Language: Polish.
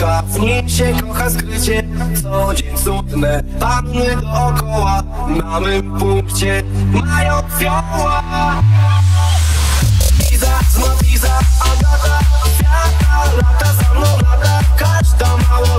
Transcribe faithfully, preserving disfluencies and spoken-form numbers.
kocha, w nim się kocha skrycie. Co dzień cudne panny dookoła, na mym punkcie mają fioła. Liza, znów Liza, Agata, Kwiata, lata za mną lata, każda mała